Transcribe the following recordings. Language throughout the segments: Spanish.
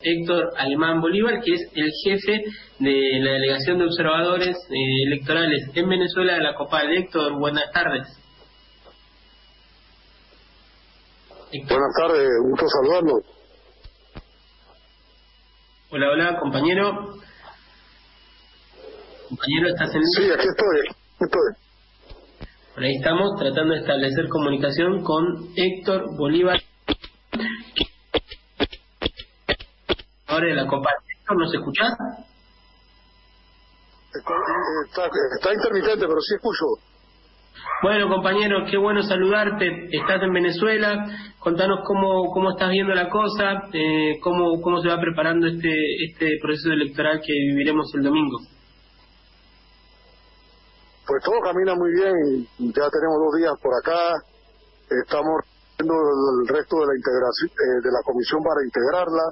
Héctor Alemán Bolívar, que es el jefe de la Delegación de Observadores Electorales en Venezuela de la COPAL. Héctor, buenas tardes. Héctor. Buenas tardes, gusto saludarlo. Hola, hola, compañero. Compañero, ¿estás en línea? Sí, aquí estoy. Por ahí estamos tratando de establecer comunicación con Héctor Bolívar, ahora de la COPAL. Héctor, ¿nos escuchás? Está intermitente, pero sí escucho. Bueno, compañero, qué bueno saludarte. Estás en Venezuela. Contanos cómo estás viendo la cosa, cómo se va preparando este proceso electoral que viviremos el domingo. Pues todo camina muy bien. Ya tenemos 2 días por acá. Estamos haciendo el resto de la integración de la comisión para integrarla.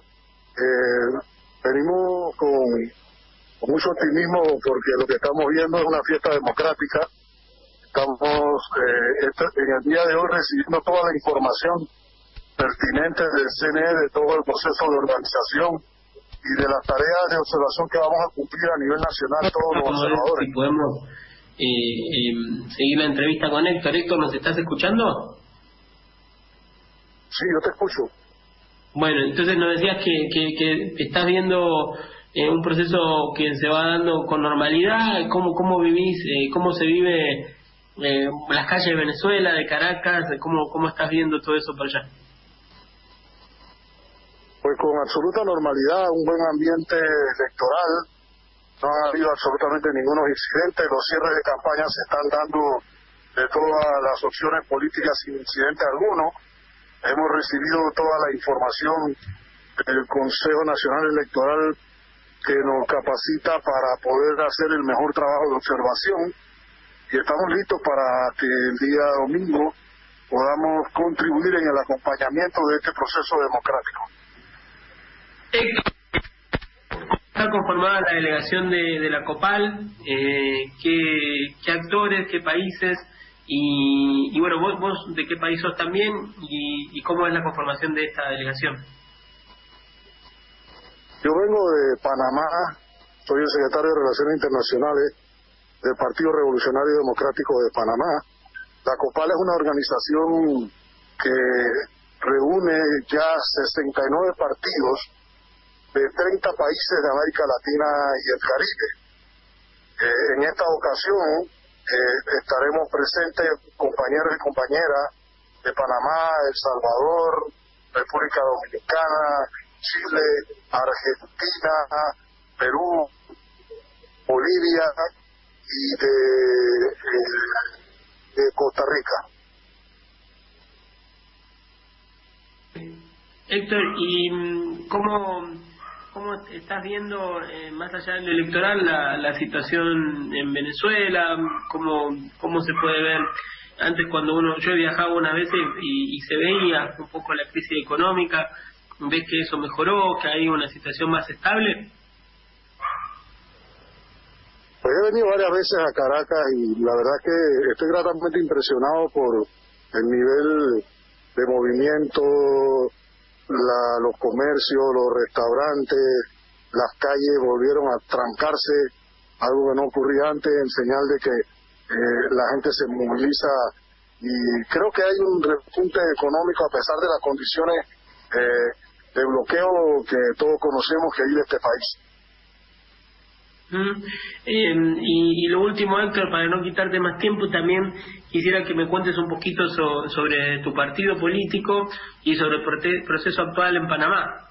Venimos con mucho optimismo porque lo que estamos viendo es una fiesta democrática. Estamos en el día de hoy recibiendo toda la información pertinente del CNE, de todo el proceso de organización y de las tareas de observación que vamos a cumplir a nivel nacional todos los observadores. Si podemos seguir la entrevista con Héctor. Héctor, ¿nos estás escuchando? Sí, yo te escucho. Bueno, entonces nos decías que estás viendo un proceso que se va dando con normalidad. ¿Cómo vivís, cómo se vive las calles de Venezuela, de Caracas? ¿Cómo estás viendo todo eso por allá? Pues con absoluta normalidad, un buen ambiente electoral. No ha habido absolutamente ningunos incidentes. Los cierres de campaña se están dando de todas las opciones políticas sin incidente alguno. Hemos recibido toda la información del Consejo Nacional Electoral que nos capacita para poder hacer el mejor trabajo de observación, y estamos listos para que el día domingo podamos contribuir en el acompañamiento de este proceso democrático. Está conformada la delegación de la COPAL. ¿Qué actores, qué países? Y bueno, vos de qué país sos también, y cómo es la conformación de esta delegación. Yo vengo de Panamá, soy el secretario de Relaciones Internacionales del Partido Revolucionario Democrático de Panamá. La COPAL es una organización que reúne ya 69 partidos de 30 países de América Latina y el Caribe. En esta ocasión estaremos presentes compañeros y compañeras de Panamá, El Salvador, República Dominicana, Chile, Argentina, Perú, Bolivia y de Costa Rica. Héctor, ¿y cómo estás viendo, más allá del electoral, la situación en Venezuela? ¿Cómo se puede ver? Antes, cuando yo viajaba unas veces y se veía un poco la crisis económica, ¿ves que eso mejoró, que hay una situación más estable? Pues he venido varias veces a Caracas y la verdad que estoy gratamente impresionado por el nivel de movimiento, los comercios, los restaurantes, las calles volvieron a trancarse, algo que no ocurría antes, en señal de que la gente se moviliza, y creo que hay un repunte económico a pesar de las condiciones de bloqueo que todos conocemos que vive este país. Y lo último, Héctor, para no quitarte más tiempo, también quisiera que me cuentes un poquito sobre tu partido político y sobre el proceso actual en Panamá.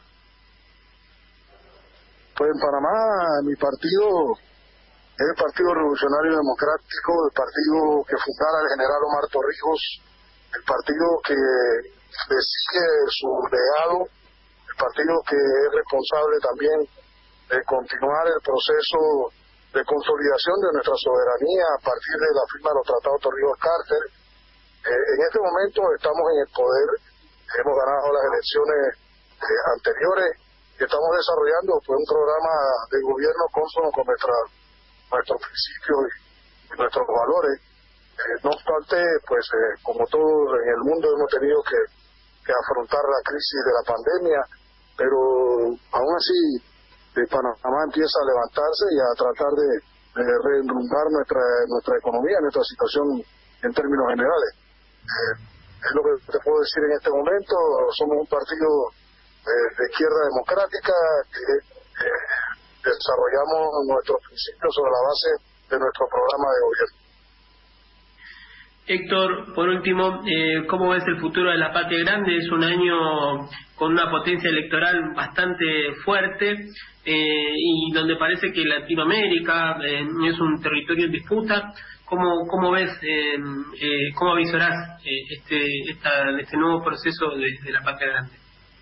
Pues en Panamá mi partido es el Partido Revolucionario Democrático, el partido que fundara el general Omar Torrijos, el partido que le sigue su legado, el partido que es responsable también de continuar el proceso de consolidación de nuestra soberanía a partir de la firma de los tratados Torrijos-Carter. En este momento estamos en el poder, hemos ganado las elecciones anteriores y estamos desarrollando pues un programa de gobierno consono con nuestros principios y nuestros valores. No obstante, pues como todos en el mundo hemos tenido que afrontar la crisis de la pandemia, pero aún así Panamá empieza a levantarse y a tratar de reenrumbar nuestra economía, nuestra situación en términos generales. Es lo que te puedo decir en este momento. Somos un partido de izquierda democrática que desarrollamos nuestros principios sobre la base de nuestro programa de gobierno. Héctor, por último, ¿cómo ves el futuro de la Patria Grande? Es un año con una potencia electoral bastante fuerte y donde parece que Latinoamérica es un territorio en disputa. ¿Cómo ves, cómo avisorás este nuevo proceso de la Patria Grande?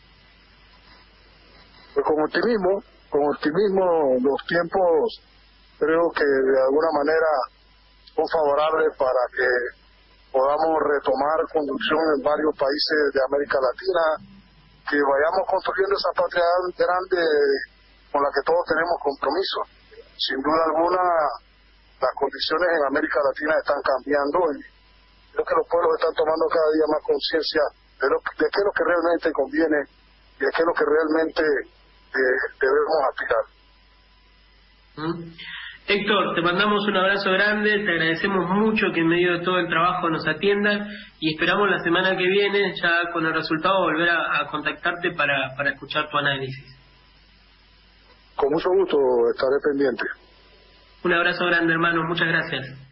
Pues con optimismo, los tiempos creo que de alguna manera son favorables para que podamos retomar conducción en varios países de América Latina, que vayamos construyendo esa patria grande con la que todos tenemos compromiso. Sin duda alguna, las condiciones en América Latina están cambiando y creo que los pueblos están tomando cada día más conciencia de qué es lo que realmente conviene y de qué es lo que realmente debemos aspirar. Héctor, te mandamos un abrazo grande, te agradecemos mucho que en medio de todo el trabajo nos atiendas y esperamos la semana que viene, ya con el resultado, volver a contactarte para escuchar tu análisis. Con mucho gusto, estaré pendiente. Un abrazo grande, hermano, muchas gracias.